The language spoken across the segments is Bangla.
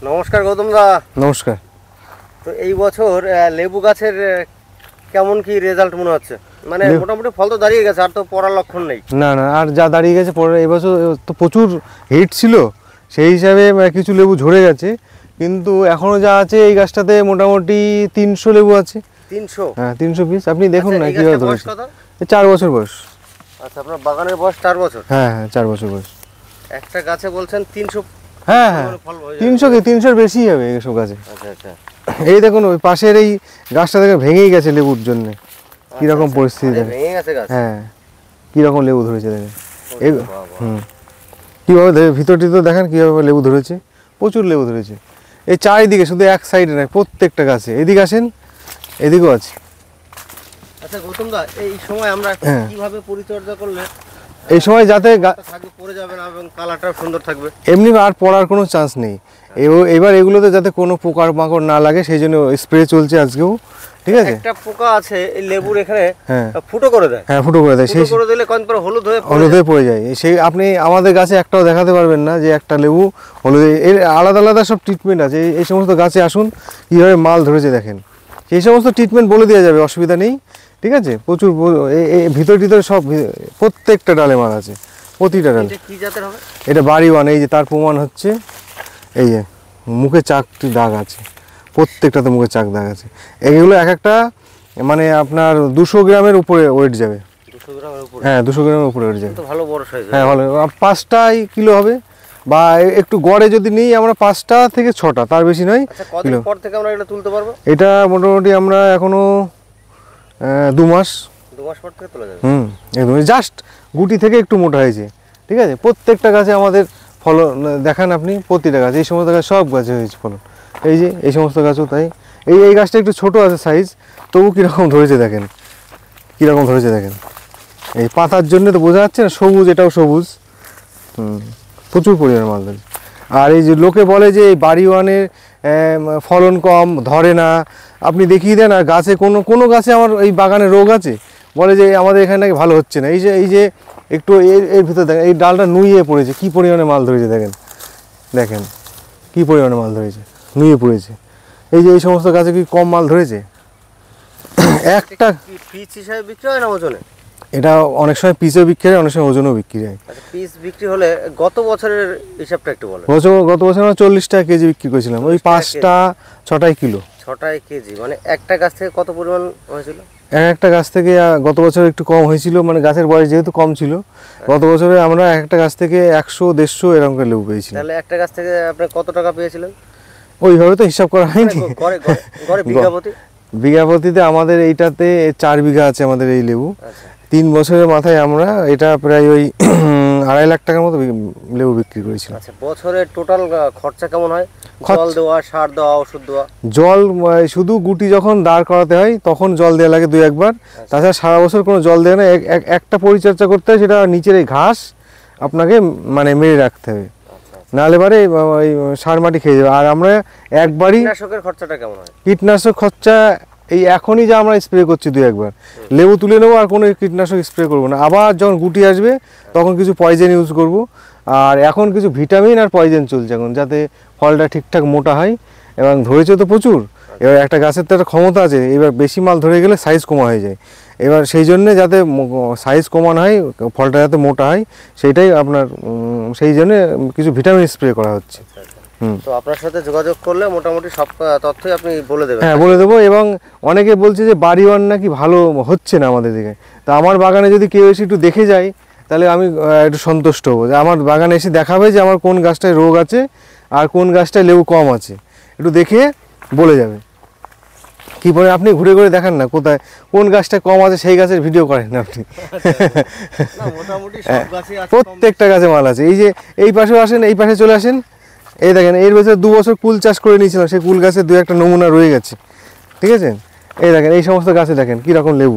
নমস্কার গৌতম দা। নমস্কার। তো এই বছর লেবু গাছের কেমন কি রেজাল্ট মনে হচ্ছে? মানে মোটামুটি ফল তো দাঁড়িয়ে গেছে, আর তো পড়ার লক্ষণ নেই। না না, আর যা দাঁড়িয়ে গেছে পরে এবছর তো প্রচুর হিট ছিল, সেই হিসাবে কিছু লেবু ঝরে গেছে, কিন্তু এখনো যা আছে এই গাছটাতে মোটামুটি 300 লেবু আছে। 300? হ্যাঁ 300 পিস। আপনি দেখুন না এই কীভাবে গাছটার বয়স ধরেছে। কত? 4 বছর বয়স। আচ্ছা, আপনার বাগানের বয়স 4 বছর? হ্যাঁ হ্যাঁ 4 বছর বয়স। একটা গাছে বলছেন 300? হ্যাঁ হ্যাঁ, ফল হয়ে 300 কি 300-র বেশি হবে এইসব গাছে। আচ্ছা আচ্ছা। এই দেখুন ওই পাশের এই গাছটা থেকে ভেঙেই গেছে লেবুর জন্য, কীরকম পরিস্থিতি দেখেন। ভেঙে গেছে গাছ? হ্যাঁ কীরকম লেবু ধরেছে দেখেন। এই বাবা। কীভাবে ভিতর টিতর দেখেন কীভাবে লেবু ধরেছে, প্রচুর লেবু ধরেছে। এই চারিদিকে, শুধু এক সাইডে নয়, প্রত্যেকটা গাছে। এদিকে আসেন, এদিকেও আছে। আচ্ছা গৌতম দা, এই সময় আমরা কিভাবে পরিচর্যা করলে এই সময় যাতে থাকবে, পড়ে যাবে না এবং কালারটাও সুন্দর থাকবে? এমনি আর পড়ার কোনো চান্স নেই। এবার এগুলোতে যাতে কোনো পোকার মাকড় না লাগে সেই জন্য স্প্রে চলছে আজকেও, ঠিক আছে। একটা পোকা আছে এই লেবুর এখানে, ফুটো করে দেয়। হ্যাঁ ফুটো করে দেয়, সেই করে দিলে কয়েক পর হলুদ হয়ে পড়ে যায়। সেই আপনি আমাদের গাছে একটাও দেখাতে পারবেন না যে একটা লেবু হলুদ। এর আলাদা আলাদা সব ট্রিটমেন্ট আছে। এই সমস্ত গাছে আসুন, কীভাবে মাল ধরেছে দেখেন। সেই সমস্ত ট্রিটমেন্ট বলে দেওয়া যাবে, অসুবিধা নেই, ঠিক আছে। প্রচুর ভিতর ভিতরে সব প্রত্যেকটা ডালে মাল আছে, প্রতিটা ডালে। কি জাতের হবে এটা বাড়িওয়ান। এই যে তার প্রমাণ হচ্ছে, এই যে মুখে চাকটি দাগ আছে, প্রত্যেকটাতে মুখে চাক দাগ আছে। এগুলো এক একটা মানে আপনার 200 গ্রামের উপরে ওয়েট যাবে। 200 গ্রামের উপরে? হ্যাঁ 200 গ্রামের উপরে ওয়েট যাবে। তো ভালো বড় সাইজ। হ্যাঁ ভালো, 5টাই কিলো হবে, বা একটু গড়ে যদি নিই আমরা 5টা থেকে 6টা, তার বেশি নয়। আচ্ছা, কতদিন পর থেকে আমরা এটা তুলতে পারবো? এটা মোটামুটি আমরা এখনো 2 মাস। 2 মাস পর থেকে তোলা যাবে? একদম। জাস্ট গুটি থেকে একটু মোটা হয়েছে, ঠিক আছে। প্রত্যেকটা গাছে আমাদের ফলন দেখান আপনি, প্রতিটা গাছ, এই সমস্ত গাছ সব গাছে হয়েছে ফলন। এই যে এই সমস্ত গাছও তাই। এই গাছটা একটু ছোট আছে সাইজ, তবু কীরকম ধরেছে দেখেন, কীরকম ধরেছে দেখেন। এই পাতার জন্য তো বোঝা যাচ্ছে না, সবুজ, এটাও সবুজ। প্রচুর পরিমাণে মাল ধরেছে। আর এই যে লোকে বলে যে এই বাড়িওয়ানের ফলন কম, ধরে না, আপনি দেখিয়ে দেন। আর গাছে কোনো গাছে আমার এই বাগানে রোগ আছে, বলে যে আমাদের এখানে নাকি ভালো হচ্ছে না। এই যে একটু এর ভিতরে দেখেন, এই ডালটা নুইয়ে পড়েছে, কী পরিমাণে মাল ধরেছে দেখেন, দেখেন কী পরিমাণে মাল ধরেছে, নুয়ে পড়েছে। এই যে এই সমস্ত গাছে কি কম মাল ধরেছে? একটা পিস হিসাবে বিক্রি হয় না ওজনে? এটা অনেক সময় পিসেও বিক্রি হয়, অনেক সময় ওজনেও বিক্রি হয়। আচ্ছা, পিস বিক্রি হলে গত বছরের হিসাবটা একটু বলেন। গত বছর আমরা 40 টাকা কেজি বিক্রি করেছিলাম, ওই 5টা 6টাই কিলো। 6টায় কেজি, মানে একটা গাছ থেকে কত পরিমাণ হয়েছিল? একটা গাছ থেকে গত বছর একটু কম হয়েছিল, মানে গাছের বয়স যেহেতু কম ছিল। গত বছরে আমরা একটা গাছ থেকে 100-150 এরকম করে লেবু পেয়েছিলাম। তাহলে একটা গাছ থেকে আপনি কত টাকা পেয়েছিলেন? ওইভাবে তো হিসাব করা হয়নি। বিঘাপতিতে আমাদের এইটাতে 4 বিঘা আছে আমাদের এই লেবু। 3 বছরের মাথায় আমরা এটা প্রায় ওই 2.5 লাখ টাকার মতো লেবু বিক্রি করেছিলাম। আচ্ছা, বছরের টোটাল খরচা কেমন হয়? জল দেওয়া, সার দেওয়া, ওষুধ দেওয়া? জল শুধু গুটি যখন দাঁড় করাতে হয় তখন জল দেওয়া লাগে 2 একবার। তাছাড়া সারা বছর কোনো জল দেয় না। একটা পরিচর্যা করতে হয়, সেটা নিচের এই ঘাস আপনাকে মানে মেরে রাখতে হবে, নাহলে পরে ওই সার মাটি খেয়ে যাবে। আর আমরা একবারই। কীটনাশকের খরচাটা কেমন হয়? কীটনাশক খরচা এই এখনই যা আমরা স্প্রে করছি 2 একবার, লেবু তুলে নেবো, আর কোনো কীটনাশক স্প্রে করবো না। আবার যখন গুটি আসবে তখন কিছু পয়জেন ইউজ করব। আর এখন কিছু ভিটামিন আর পয়জেন চলছে এখন, যাতে ফলটা ঠিকঠাক মোটা হয়। এবং ধরেছে তো প্রচুর। এবার একটা গাছের তো একটা ক্ষমতা আছে, এবার বেশি মাল ধরে গেলে সাইজ কমা হয়ে যায়। এবার সেই জন্যে যাতে সাইজ কমানো হয়, ফলটা যাতে মোটা হয়, সেইটাই আপনার সেই জন্যে কিছু ভিটামিন স্প্রে করা হচ্ছে। তো আপনার সাথে যোগাযোগ করলে মোটামুটি সব তথ্যই আপনি বলে দেবেন? হ্যাঁ বলে দেবো। এবং অনেকে বলছে যে বাড়িওয়ান নাকি ভালো হচ্ছে না আমাদের দিকে। তা আমার বাগানে যদি কেউ এসে একটু দেখে যায়, তাহলে আমি একটু সন্তুষ্ট হবো, যে আমার বাগানে এসে দেখাবে যে আমার কোন গাছটায় রোগ আছে আর কোন গাছটায় লেবু কম আছে, একটু দেখে বলে যাবে। কি পরে আপনি ঘুরে ঘুরে দেখান না কোথায় কোন গাছটা কম আছে, সেই গাছের ভিডিও করেন না আপনি। প্রত্যেকটা গাছে মাল আছে। এই যে এই পাশেও আসেন, এই পাশে চলে আসেন, এই দেখেন এর ভেতরে 2 বছর কুল চাষ করে নিয়েছিলাম, সেই কুল গাছের 2 একটা নমুনা রয়ে গেছে, ঠিক আছে। এই দেখেন এই সমস্ত গাছে দেখেন কীরকম লেবু,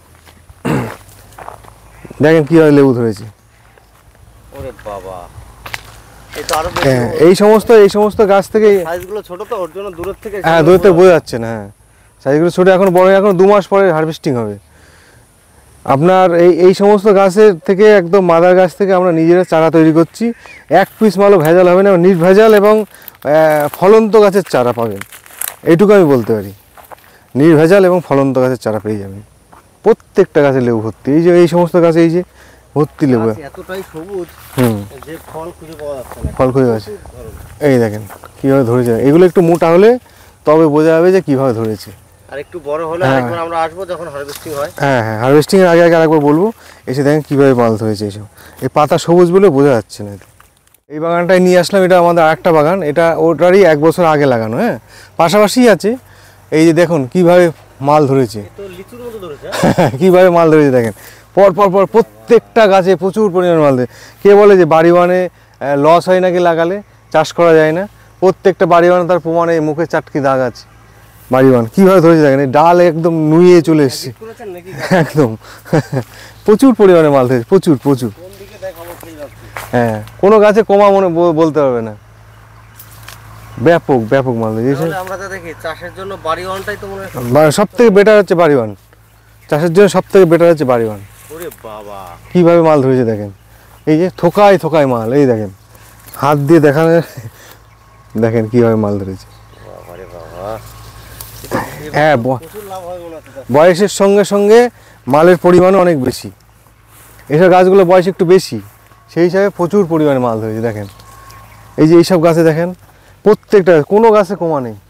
দেখেন কীভাবে লেবু ধরেছে। ওরে বাবা, হ্যাঁ এই সমস্ত গাছ থেকে সাইজগুলো ছোট তো, ওর জন্য দূরের থেকে বোঝা যাচ্ছে না। হ্যাঁ সাইজগুলো ছোটো, এখন বড়, এখন 2 মাস পরে হারভেস্টিং হবে। আপনার এই সমস্ত গাছের থেকে, একদম মাদার গাছ থেকে আমরা নিজেরা চারা তৈরি করছি। 1 পিস মালও ভেজাল হবে না, নির্ভেজাল এবং ফলন্ত গাছের চারা পাবেন, এইটুকু আমি বলতে পারি। নির্ভেজাল এবং ফলন্ত গাছের চারা পেয়ে যাবেন। প্রত্যেকটা গাছে লেবু ভর্তি, এই যে এই সমস্ত গাছে এই যে ভর্তি লেবু। গাছ এতটাই সবুজ যে ফল খুঁজে পাওয়া যাচ্ছে না। ফল খুঁজে আছে, এই দেখেন কীভাবে ধরেছে। এগুলো একটু মোটা হলে তবে বোঝা যাবে যে কীভাবে ধরেছে। আর একটু বড় হলে আরেকবার আমরা আসবো যখন হারভেস্টিং হয়। হ্যাঁ হ্যাঁ, হারভেস্টিংয়ের আগে আগে আরেকবার বলবো, এসে দেখেন কীভাবে মাল ধরেছে। এইসব এই পাতা সবুজ বলে বোঝা যাচ্ছে না। এই বাগানটায় নিয়ে আসলাম, এটা আমাদের আরেকটা বাগান, এটা ওটারই 1 বছর আগে লাগানো। হ্যাঁ, পাশাপাশি আছে। এই যে দেখুন কীভাবে মাল ধরেছে, তো লিচুর মতো ধরেছে। কীভাবে মাল ধরেছে দেখেন, পর পর পর প্রত্যেকটা গাছে প্রচুর পরিমাণে মাল ধরে। কে বলে যে বাড়িওয়ানে লস হয় নাকি লাগালে, চাষ করা যায় না? প্রত্যেকটা বাড়িওয়ানে তার প্রমাণে মুখে চাটকি দাগ আছে। বাড়িওয়ান কীভাবে ধরেছে দেখেন, এই ডাল একদম নুয়ে চলে এসছে একদম। প্রচুর পরিমাণে মাল ধরেছে, প্রচুর প্রচুর। হ্যাঁ, কোনো গাছে কমা বলতে পারবে না, ব্যাপক ব্যাপক মাল ধরেছে। আমরা তো দেখি চাষের জন্য বাড়িওয়ানটাই তো মনে হয় সব থেকে বেটার হচ্ছে বাড়িওয়ান, চাষের জন্য সব থেকে বেটার হচ্ছে বাড়িওয়ান। ওরে বাবা, কীভাবে মাল ধরেছে দেখেন, এই যে থোকায় থোকায় মাল, এই দেখেন হাত দিয়ে দেখানো, দেখেন কীভাবে মাল ধরেছে। বাবারে বাবা, হ্যাঁ, প্রচুর লাভ হয় মনে হচ্ছে। বয়সের সঙ্গে সঙ্গে মালের পরিমাণও অনেক বেশি। এইসব গাছগুলো বয়স একটু বেশি, সেই হিসাবে প্রচুর পরিমাণে মাল ধরেছে দেখেন। এই যে এইসব গাছে দেখেন, প্রত্যেকটা কোনো গাছে কমা নেই।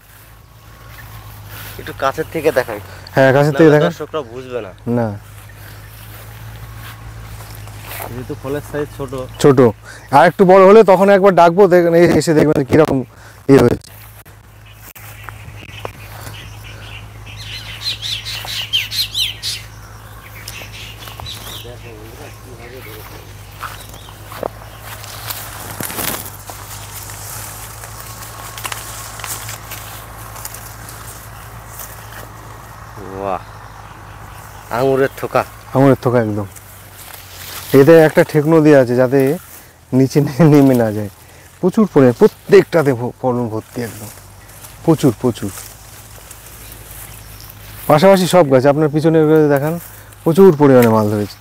একটু কাছের থেকে দেখাই। হ্যাঁ, কাছের থেকে দেখেন, দর্শকরা বুঝবে না। না যেহেতু ফলের সাইজ ছোট ছোট, আর একটু বড় হলে তখন একবার ডাকবো, দেখেন এসে দেখবেন কিরকম ইয়ে হয়েছে। বাহ, আঙুরের থোকা। আঙুরের থোকা একদম। এতে একটা ঠেকনো দিয়ে আছে যাতে নিচে নেমে না যায়। প্রচুর পরিমাণে প্রত্যেকটাতে ফলন ভর্তি একদম, প্রচুর প্রচুর। পাশাপাশি সব গাছ আপনার পিছনে দেখান, প্রচুর পরিমাণে মাল ধরেছে।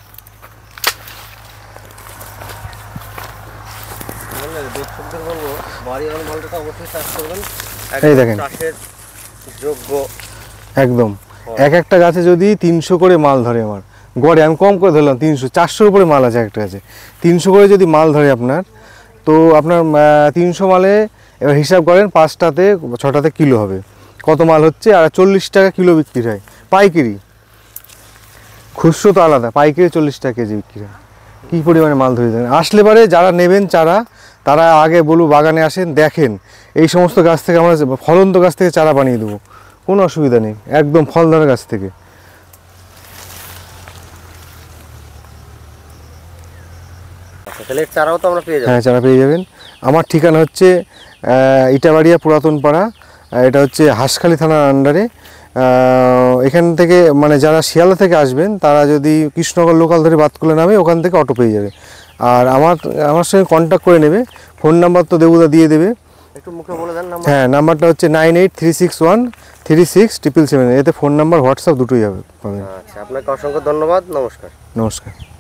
দর্শকদের বলবো বাড়িওয়ান মালটা অবশ্যই চাষ করবেন। এই দেখেন চাষের যোগ্য একদম। এক একটা গাছে যদি 300 করে মাল ধরে, আমার গড়ে আমি কম করে ধরলাম 300, 400-র উপরে মাল আছে একটা গাছে। 300 করে যদি মাল ধরে আপনার, তো আপনার 300 মালে এবার হিসাব করেন 5টাতে 6টাতে কিলো হবে, কত মাল হচ্ছে। আর 40 টাকা কিলো বিক্রি হয় পাইকারি, খুচরো তো আলাদা, পাইকারি 40 টাকা কেজি বিক্রি হয়। কী পরিমাণে মাল ধরে দেন। আসলে পারে যারা নেবেন চারা, তারা আগে বলু বাগানে আসেন, দেখেন এই সমস্ত গাছ থেকে আমরা ফলন্ত গাছ থেকে চারা বানিয়ে দেবো, কোনো অসুবিধা নেই, একদম ফল ধরা গাছ থেকে। তাহলে চারাও তো আমরা পেয়ে যাবো। হ্যাঁ, চারা পেয়ে যাবেন। আমার ঠিকানা হচ্ছে ইটাবাড়িয়া পুরাতন পাড়া, এটা হচ্ছে হাঁসখালি থানার আন্ডারে। এখান থেকে মানে যারা শিয়ালদা থেকে আসবেন, তারা যদি কৃষ্ণনগর লোকাল ধরে বাতকুলে নামে, ওখান থেকে অটো পেয়ে যাবে। আর আমার সঙ্গে কন্ট্যাক্ট করে নেবে, ফোন নাম্বার তো দেবুদা দিয়ে দেবে। একটু মুখে বলে দেন নাম্বার। হ্যাঁ, নাম্বারটা হচ্ছে 9836136777। এতে ফোন নাম্বার হোয়াটসঅ্যাপ দুটোই হবে। আচ্ছা, আপনাকে অসংখ্য ধন্যবাদ, নমস্কার। নমস্কার।